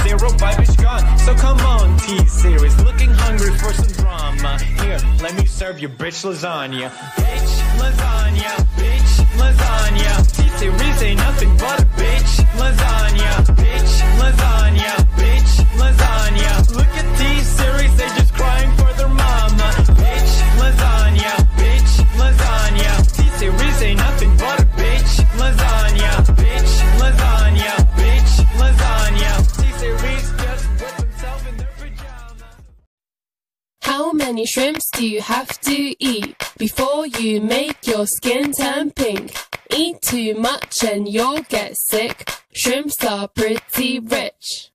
vibe is gone. So come on, T-Series, looking hungry for some drama. Here, let me serve you bitch lasagna. Bitch lasagna, bitch lasagna. T-Series ain't nothing but a bitch lasagna. Bitch lasagna, bitch lasagna. Look at T-Series, they just crying for their mama. Bitch lasagna, bitch lasagna. T-Series ain't nothing but a bitch lasagna. Bitch lasagna, bitch lasagna. T-Series just whip himself in their pajamas. How many shrimps do you have to eat before you make your skin turn pink? Eat too much and you'll get sick. Shrimps are pretty rich.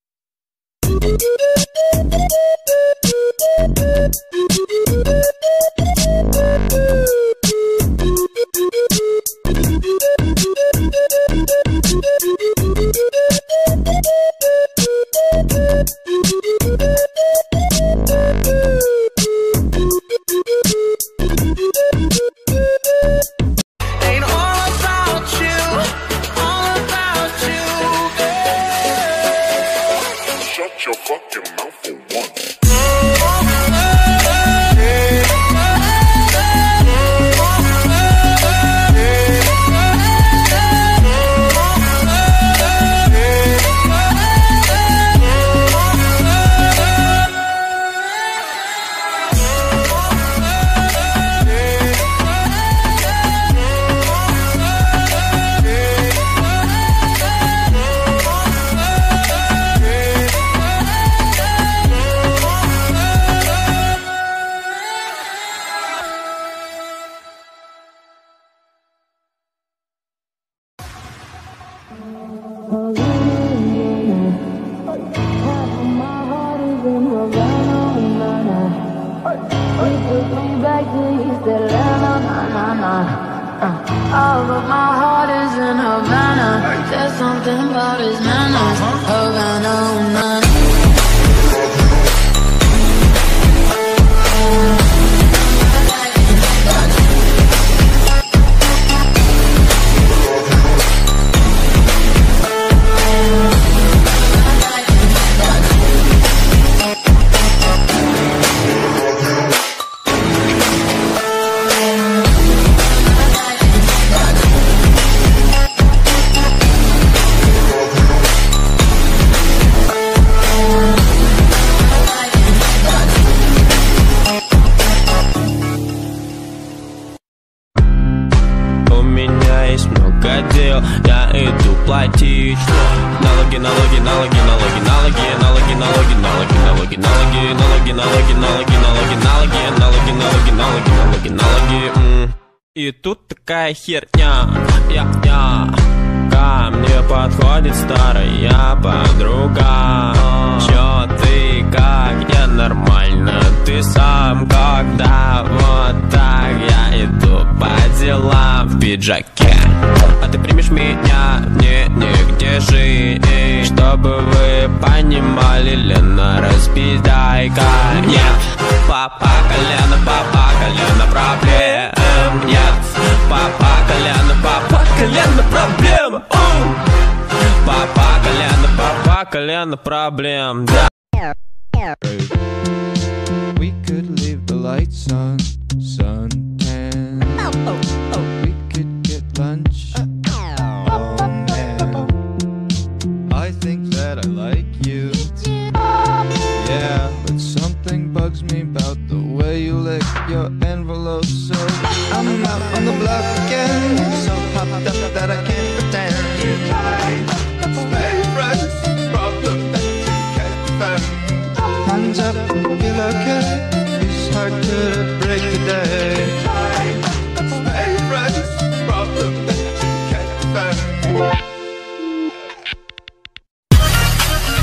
Shut your fucking mouth for once. All of my heart is in Havana. There's something about his manners. Havana, man. Дел, я иду платить налоги, налоги, налоги, налоги, налоги, налоги, налоги, налоги, налоги, налоги, налоги, налоги, налоги, налоги, налоги, налоги, налоги, налоги, налоги. И тут такая херня, ко мне подходит старая подруга. Чё ты, как я нормально, ты сам когда вот так я иду по делам в пиджаке. А ты примешь меня, мне негде жить. Чтобы вы понимали, Лена, распиздайка. Нет, папа колено проблем. Нет, папа колено проблем. Папа колено проблем. Да. We could leave the lights on, suntan. We could get lunch. Oh man, I think that I like you. Yeah, but something bugs me about the way you lick your envelope. So I'm out on the block again, so hopped up that I can't pretend. Stay friends, problem that you can't defend. Hands up, feel okay. It's hard to break the day. Stay friends, problem that you can't defend.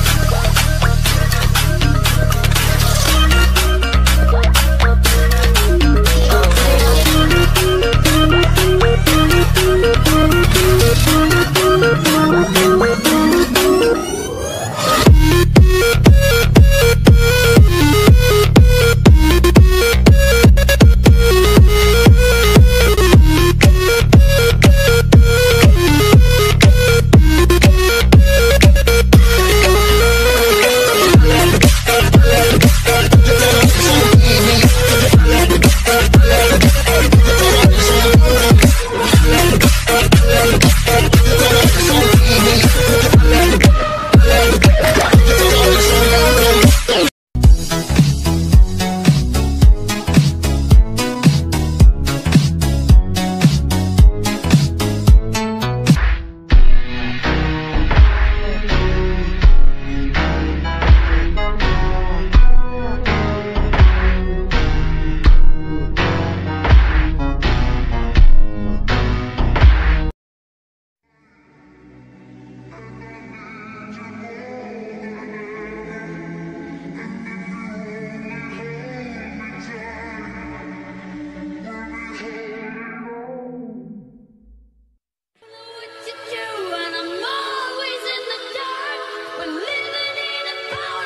power.